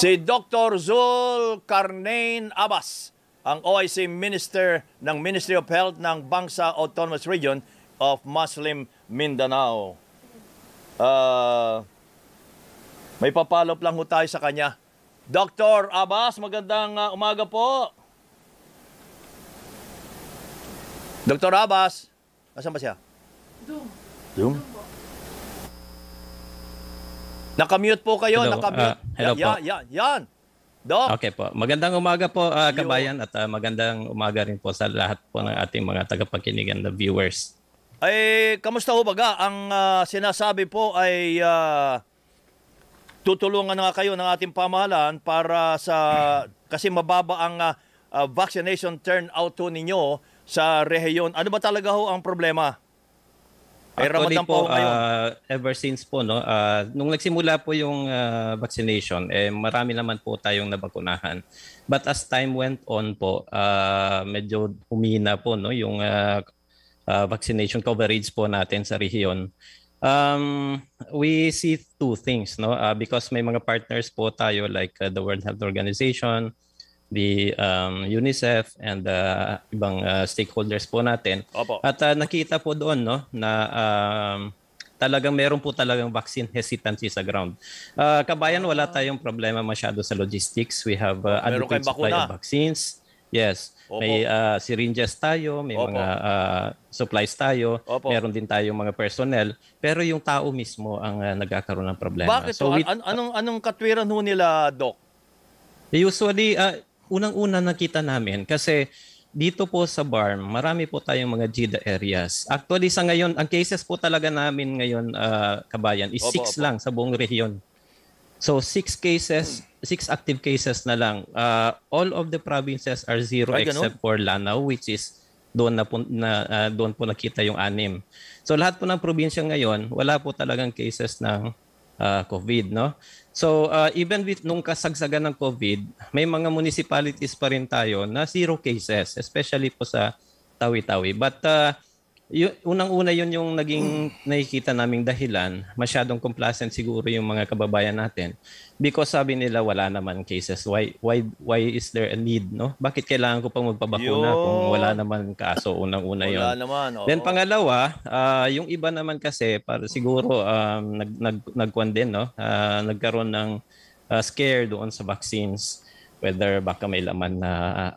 Si Dr. Zulkarnain Abbas, ang OIC Minister ng Ministry of Health ng Bangsa Autonomous Region of Muslim Mindanao. May papalop lang ho tayo sa kanya. Dr. Abbas, magandang umaga po. Dr. Abbas, asan ba siya? Zoom. Nakamute po kayo. Hello, Nakamute. hello po. Yan. Doc. Okay po. Magandang umaga po, kabayan, at magandang umaga rin po sa lahat po ng ating mga tagapagkinigan na viewers. Ay, kamusta ho baga? Ang sinasabi po ay tutulungan na nga kayo ng ating pamahalaan para kasi mababa ang vaccination turnout to ninyo sa rehiyon. Ano ba talaga ho ang problema? Actually po, ever since po, no, nung nagsimula po yung vaccination, marami naman po tayong nabakunahan. But as time went on po, medyo humina po, no, yung vaccination coverage po natin sa rehiyon. We see two things, no, because may mga partners po tayo like the World Health Organization, the UNICEF and ibang stakeholders po natin. Opo. At nakita po doon, no, na talagang meron po talagang vaccine hesitancy sa ground. Kabayan, wala tayong problema masyado sa logistics. We have adequate supply of vaccines. Yes. Opo. May syringes tayo, may Opo. Mga supplies tayo, Opo. Meron din tayong mga personnel, pero yung tao mismo ang nagkakaroon ng problema. Bakit? So anong katwiran ho nila, Doc? Usually, unang-una nakita namin kasi dito po sa BARM, marami po tayong mga GIDA areas. Actually sa ngayon, ang cases po talaga namin ngayon, kabayan, is 6 lang sa buong rehiyon. So 6 cases, 6 active cases na lang. All of the provinces are 0 except for Lanao, which is doon doon po nakita yung 6. So lahat po ng probinsya ngayon, wala po talagang cases ng COVID, no? So even with nung kasagsagan ng COVID, may mga municipalities pa rin tayo na 0 cases, especially po sa Tawi-Tawi. But unang-una yun yung naging nakikita naming dahilan, masyadong complacent siguro yung mga kababayan natin because sabi nila wala naman cases. Why is there a need, no? Bakit kailangan ko pang magpabakuna kung wala naman kaso? Unang-una yun. Wala naman. Oo. Then pangalawa, yung iba naman kasi para siguro nagkuan din, no? Nagkaroon ng scare doon sa vaccines, whether baka may laman na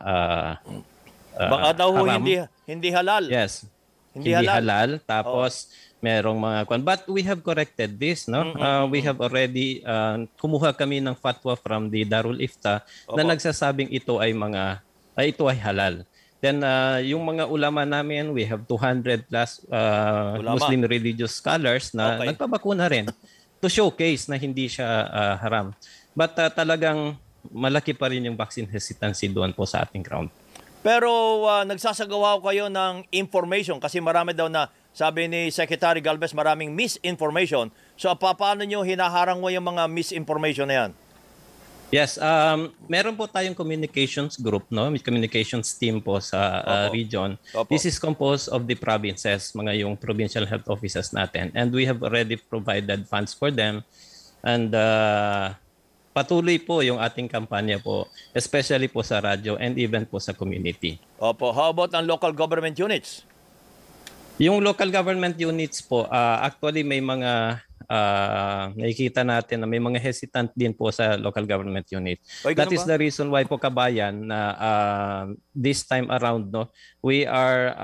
baka daw hindi halal. Yes. Hindi halal. Tapos merong mga kwan. But we have corrected this, no? We have already kumuha kami ng fatwa from the Darul Ifta na nagsasabing ito ay halal. Then yung mga ulama namin, we have 200 plus Muslim religious scholars na nagpabakuna rin to showcase na hindi siya haram. But talagang malaki pa rin yung vaccine hesitancy doon po sa ating ground. Pero nagsasagawa kayo ng information kasi marami daw na, sabi ni Secretary Galvez, maraming misinformation. So paano nyo hinaharang mo yung mga misinformation na yan? Yes, meron po tayong communications group, no? Communications team po sa region. Opo. This is composed of the provinces, mga yung provincial health offices natin. And we have already provided funds for them. And patuloy po yung ating kampanya po, especially po sa radyo and even po sa community. Opo. How about ang local government units? Yung local government units po, actually may mga nakikita natin na may mga hesitant din po sa local government unit. That is the reason why po, kabayan, na this time around, no, we are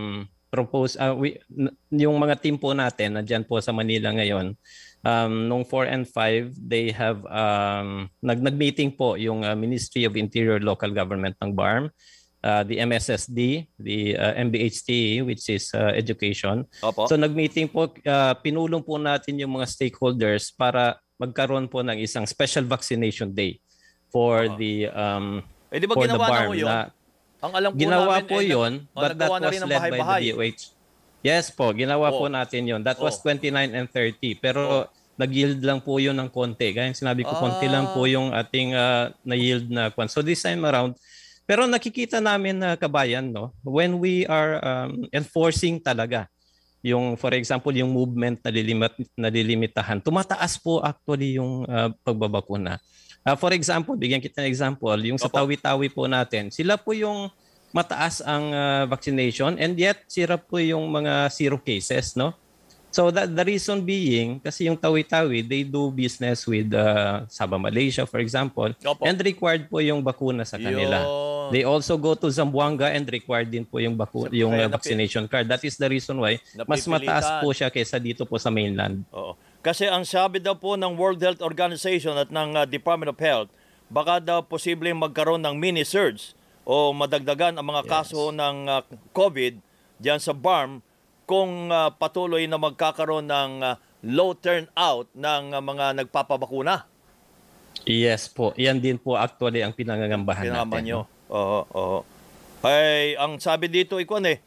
yung mga team po natin na dyan po sa Manila ngayon, nung 4 and 5, they have nag-meeting po yung Ministry of Interior Local Government ng BARM, the MSSD, the MBHT, which is education. Opo. So nag-meeting po, pinulong po natin yung mga stakeholders para magkaroon po ng isang special vaccination day for the di ba for the ginawa BARM. Na yun? Ang alam po ginawa namin, po yun, but that was led by the DOH. Yes po, ginawa po natin yun. That was 29 and 30. Pero nag-yield lang po yun ng konti. Kaya sinabi ko, konti lang po yung ating na-yield na kwan. So this time around, pero nakikita namin na, kabayan, no, when we are enforcing talaga yung, for example, yung movement na lilimitahan, tumataas po actually yung pagbabakuna. For example, bigyan kita ng example, yung sa Opo. Tawi-Tawi po natin, sila po yung mataas ang vaccination and yet sira po yung mga zero cases, no? So the reason being, kasi yung Tawi-Tawi, they do business with Sabah, Malaysia, for example, Opo. and required po yung bakuna sa kanila. Yun. They also go to Zamboanga and required din po yung, yung Kaya vaccination card. That is the reason why mas mataas po siya kaysa dito po sa mainland. Oo. Kasi ang sabi daw po ng World Health Organization at ng Department of Health, baka daw posibleng magkaroon ng mini-surge o madagdagan ang mga kaso ng COVID diyan sa BARM kung patuloy na magkakaroon ng low turnout ng mga nagpapabakuna. Yes po. Yan din po actually ang pinangangambahan natin. Nyo. Oo, oo. Ay, ang sabi dito,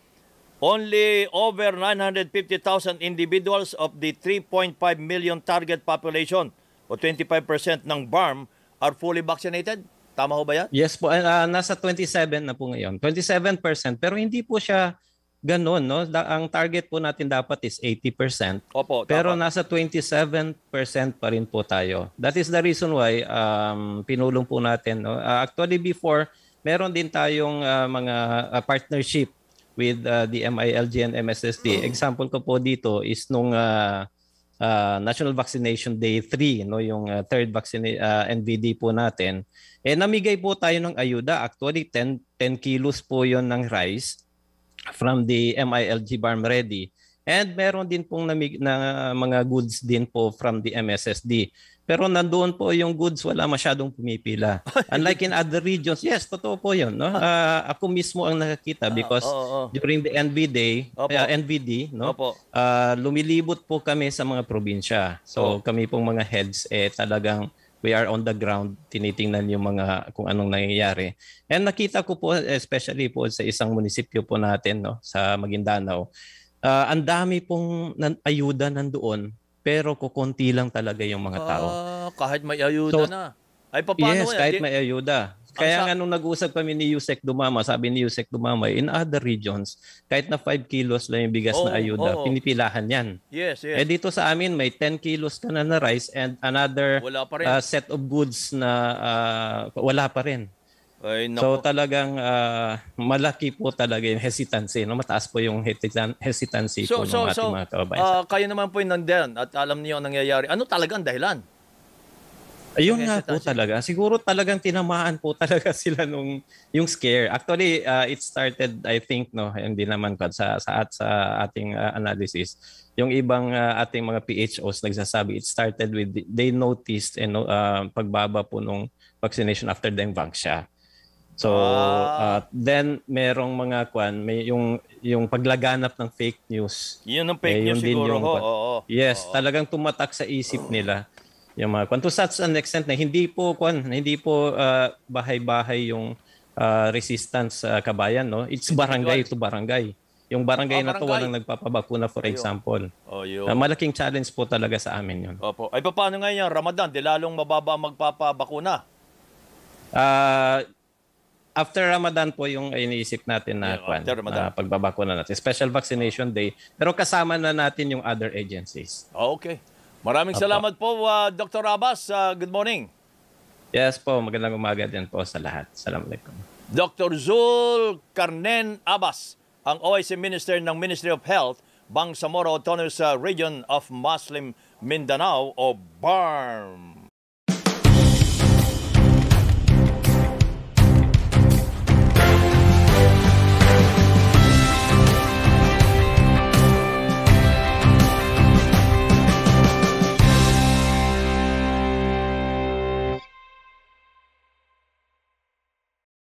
only over 950,000 individuals of the 3.5 million target population o 25% ng BARM are fully vaccinated. Tama ho ba yan? Yes po. Nasa 27 na po ngayon. 27%. Pero hindi po siya ganun, no? Ang target po natin dapat is 80%. Opo, pero tama. nasa 27% pa rin po tayo. That is the reason why pinulong po natin. No? Actually, before, meron din tayong mga partnership with the MILG and MSSD. Example ko po dito is nung National Vaccination Day 3, no, yung third NVD po natin. Namigay po tayo ng ayuda. Actually, 10 kilos po yon ng rice from the MILG Barm Ready. And meron din pong na mga goods din po from the MSSD. Pero nandoon po yung goods, wala masyadong pumipila. Unlike in other regions, yes, totoo po yun. No? Ako mismo ang nakakita because during the NVD, no? Lumilibot po kami sa mga probinsya. So kami pong mga heads, talagang we are on the ground, tinitingnan yung mga kung anong nangyayari. And nakita ko po, especially po sa isang munisipyo po natin, no, sa Maguindanao, ang dami pong ayuda nandoon, pero kukunti lang talaga yung mga tao. Kahit may ayuda na. Ay, paano yes, kahit may ayuda. Kaya nga nung nag-usap kami ni Yusek Dumama, sabi ni Yusek Dumama, in other regions, kahit na 5 kilos lang yung bigas na ayuda, pinipilahan yan. Yes, yes. Dito sa amin, may 10 kilos ka na rice and another set of goods na wala pa rin. Ay, so talagang malaki po talaga yung hesitancy. No? Mataas po yung hesitancy po ng ating mga kababayan. Kayo naman po yung nandiyan at alam niyo ang nangyayari. Ano talagang dahilan? Ayun nga po talaga. Siguro talagang tinamaan po talaga sila nung yung scare. Actually, it started, I think, no, hindi naman sa ating analysis. Yung ibang ating mga PHOs nagsasabi, it started with, they noticed pagbaba po nung vaccination after the vaccine. So, then merong mga may yung paglaganap ng fake news. Yun ang fake news siguro. Yes, talagang tumatak sa isip nila. Yung mga to such an extent na hindi po bahay-bahay yung resistance kabayan, no? It's barangay to barangay. Yung barangay na to walang nagpapabakuna, for example. Malaking challenge po talaga sa amin yun. Opo. Ay paano ngayon yung Ramadan? Di lalong mababa magpapabakuna? After Ramadan po yung iniisip natin na pagbabakuna natin. Special Vaccination Day. Pero kasama na natin yung other agencies. Okay. Maraming salamat po, Dr. Abbas. Good morning. Yes po, magandang umaga din po sa lahat. Assalamualaikum. Dr. Zul Carnen Abbas, ang OIC Minister ng Ministry of Health, Bangsamoro Autonomous Region of Muslim Mindanao o BARM.